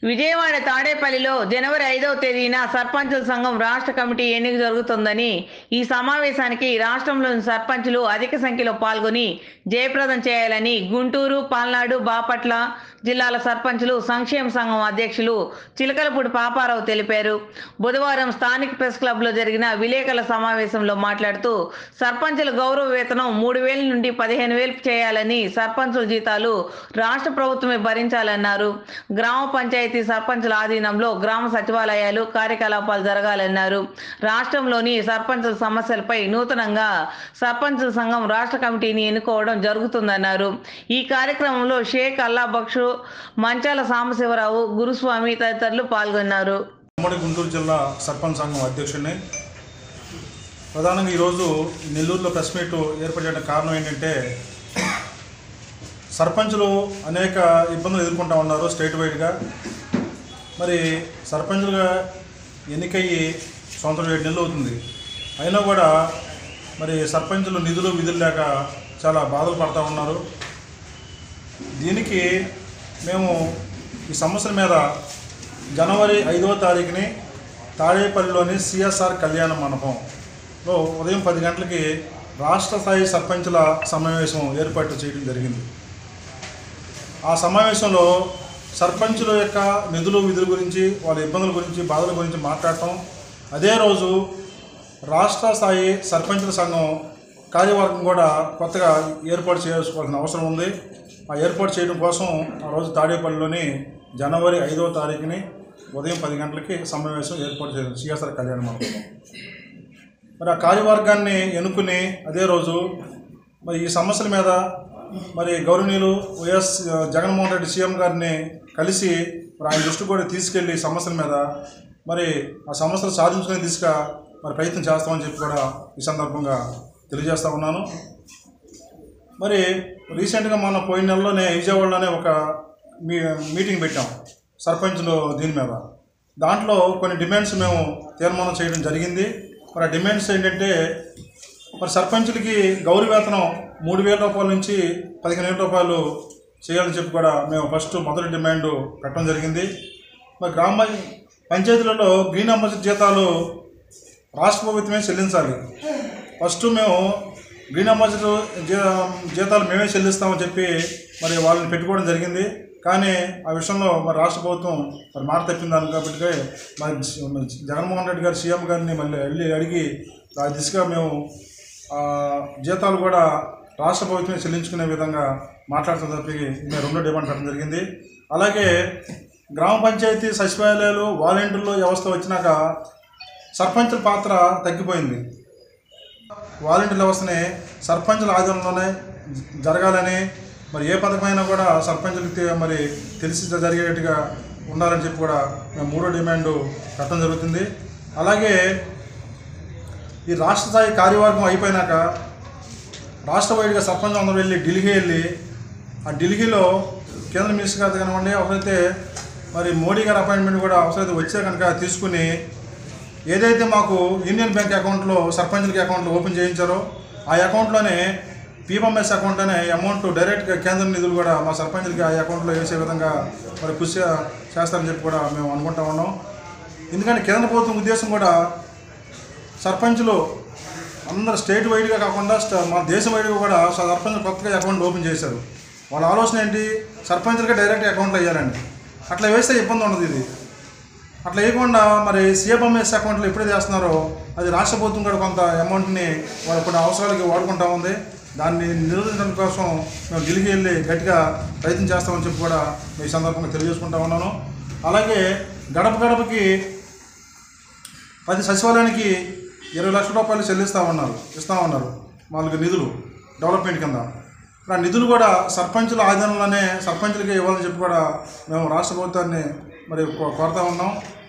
విజయవాడ తాడేపల్లిలో జనవరి 5వ తేదీన సర్పంచుల సంఘం రాష్ట్ర కమిటీ ఎన్నిక జరుగుతుందని, ఈ సమావేశానికి రాష్ట్రంలోని సర్పంచులు అధిక సంఖ్యలో పాల్గొని జయప్రదం చేయాలని గుంటూరు, పల్నాడు, బాపట్ల జిల్లాల సర్పంచులు సంక్షేమ సంఘం అధ్యక్షులు చిలకలపూడి పాపారావు తెలిపారు. బుధవారం స్థానిక ప్రెస్ క్లబ్లో జరిగిన విలేకరుల సమావేశంలో మాట్లాడుతూ సర్పంచుల గౌరవ వేతనం 3,000 నుండి 15,000 చేయాలని, సర్పంచుల జీతాలు రాష్ట్ర ప్రభుత్వమే భరించాలన్నారు. గ్రామ పంచాయతీ సర్పంచుల ఆధీనంలో గ్రామ సచివాలయాలు కార్యకలాపాలు జరగాలన్నారు. రాష్ట్రంలోని సర్పంచుల సమస్యలపై నూతనంగా సర్పంచుల సంఘం రాష్ట్ర కమిటీని ఎన్నుకోవడం జరుగుతుందన్నారు. ఈ కార్యక్రమంలో షేక్ అల్లా బక్షు, మంచాల సాంబశివరావు, గురుస్వామి తదితరులు పాల్గొన్నారు. గుంటూరు జిల్లా సర్పంచ్ సంఘం అధ్యక్షుడిని. ప్రధానంగా ఈరోజు నెల్లూరులో ప్రెస్ మీట్ ఏర్పాటు చేయడానికి కారణం ఏంటంటే, సర్పంచులు అనేక ఇబ్బందులు ఎదుర్కొంటూ ఉన్నారు స్టేట్ వైడ్గా. మరి సర్పంచులుగా ఎన్నికయ్యి సంవత్సరం 7 నెలలు అవుతుంది. అయినా కూడా మరి సర్పంచులు నిధులు విధులు లేక చాలా బాధలు పడుతూ ఉన్నారు. దీనికి మేము ఈ సమస్యల మీద జనవరి 5వ తారీఖుని తాడేపల్లిలోని సిఎస్ఆర్ కళ్యాణ మండపంలో ఉదయం 10 గంటలకి రాష్ట్ర స్థాయి సర్పంచుల సమావేశం ఏర్పాటు చేయడం జరిగింది. ఆ సమావేశంలో సర్పంచుల యొక్క నిధులు విధుల గురించి, వాళ్ళ ఇబ్బందుల గురించి, బాధల గురించి మాట్లాడటం, అదే రోజు రాష్ట్ర స్థాయి సర్పంచుల సంఘం కార్యవర్గం కూడా కొత్తగా ఏర్పాటు చేసుకోవాల్సిన అవసరం ఉంది. ఆ ఏర్పాటు చేయడం కోసం ఆ రోజు తాడేపల్లిలోని జనవరి 5వ తారీఖుని ఉదయం 10 గంటలకి సమావేశం ఏర్పాటు చేయాలి సిఎస్ఆర్ కళ్యాణ మండపంలో. మరి ఆ కార్యవర్గాన్ని ఎన్నుకుని అదే రోజు మరి ఈ సమస్యల మీద మరి గౌరవనీయులు వైఎస్ జగన్మోహన్ రెడ్డి సీఎం గారిని కలిసి మరి ఆయన దృష్టి కూడా తీసుకెళ్ళి సమస్యల మీద మరి ఆ సమస్యలు సాధించుకునే దిశగా మరి ప్రయత్నం చేస్తామని చెప్పి కూడా ఈ సందర్భంగా తెలియజేస్తూ ఉన్నాను. మరి రీసెంట్గా మన పోయిన నెలలోనే విజయవాడలోనే ఒక మీటింగ్ పెట్టాం సర్పంచులు దీని మీద. దాంట్లో కొన్ని డిమాండ్స్ మేము తీర్మానం చేయడం జరిగింది. మరి ఆ డిమాండ్స్ ఏంటంటే, మరి సర్పంచులకి గౌరవ వేతనం 3,000 రూపాయల నుంచి 15,000 రూపాయలు చేయాలని చెప్పి కూడా మేము మొదటి డిమాండ్ పెట్టడం జరిగింది. మరి గ్రామ పంచాయతీలలో గ్రీన్ అంబాసిడర్ జీతాలు రాష్ట్ర ప్రభుత్వమే చెల్లించాలి. మేము గ్రీన్ అంబాసిడర్ జీతాలు మేమే చెల్లిస్తామని చెప్పి మరి వాళ్ళని పెట్టుకోవడం జరిగింది. కానీ ఆ విషయంలో మరి రాష్ట్ర ప్రభుత్వం మరి మాట తప్పిందాను కాబట్టి మరి జగన్మోహన్ రెడ్డి గారు సీఎం గారిని మళ్ళీ అడిగి ఆ దిశగా మేము జీతాలు కూడా రాష్ట్ర ప్రభుత్వమే చెల్లించుకునే విధంగా మాట్లాడటం తప్పి మేము 2వ డిమాండ్ పెట్టడం జరిగింది. అలాగే గ్రామ పంచాయతీ సచివాలయాలు వాలంటీర్లు వ్యవస్థ వచ్చినాక సర్పంచుల పాత్ర తగ్గిపోయింది. వాలంటీర్ వ్యవస్థని సర్పంచుల ఆధీనంలోనే జరగాలని, మరి ఏ పథకమైనా కూడా సర్పంచులకి మరి తెలిసి జరిగేట్టుగా ఉండాలని చెప్పి కూడా మేము 3వ డిమాండ్ పెట్టడం జరుగుతుంది. అలాగే ఈ రాష్ట్ర స్థాయి కార్యవర్గం అయిపోయినాక రాష్ట్ర వైడ్గా సర్పంచ్ అందరూ వెళ్ళి ఆ ఢిల్లీలో కేంద్ర మినిస్టర్ గారు కనుకోండి, అవసరమైతే మరి మోడీ గారి అపాయింట్మెంట్ కూడా అవసరమైతే వచ్చే కనుక తీసుకుని ఏదైతే మాకు యూనియన్ బ్యాంక్ అకౌంట్లో సర్పంచులకి అకౌంట్లో ఓపెన్ చేయించారో ఆ అకౌంట్లోనే పీఎంఎస్ అకౌంట్లోనే అమౌంట్ డైరెక్ట్గా కేంద్ర నిధులు కూడా మా సర్పంచులకి ఆ అకౌంట్లో వేసే విధంగా మరి కృషి చేస్తారని చెప్పి కూడా మేము అనుకుంటా ఉన్నాం. ఎందుకంటే కేంద్ర ప్రభుత్వం ఉద్దేశం కూడా సర్పంచులు అందరూ స్టేట్ వైడ్గా కాకుండా మన దేశం వైడ్గా కూడా సర్పంచులు కొత్తగా అకౌంట్ ఓపెన్ చేశారు. వాళ్ళ ఆలోచన ఏంటి, సర్పంచులకి డైరెక్ట్ అకౌంట్లో వేయాలండి. అట్లా వేస్తే ఇబ్బంది ఉండదు. ఇది అట్లా వేయకుండా మరి సిఎంఎస్ అకౌంట్లో ఎప్పుడైతే వేస్తున్నారో అది రాష్ట్ర ప్రభుత్వం కూడా కొంత అమౌంట్ని వాళ్ళ కొన్ని అవసరాలకి వాడుకుంటా ఉంది. దాన్ని నిరోధించడం కోసం మేము ఢిల్లీకి వెళ్ళి గట్టిగా ప్రయత్నం చేస్తామని చెప్పి కూడా ఈ సందర్భంగా తెలియజేసుకుంటా ఉన్నాను. అలాగే గడప గడపకి ప్రతి సచివాలయానికి 20 లక్షల రూపాయలు ఇస్తామన్నారు వాళ్ళకి నిధులు డెవలప్మెంట్ కింద. ఆ నిధులు కూడా సర్పంచుల ఆధీనంలోనే సర్పంచులకి ఇవ్వాలని చెప్పి కూడా మేము రాష్ట్ర ప్రభుత్వాన్ని మరి కోరుతా ఉన్నాం.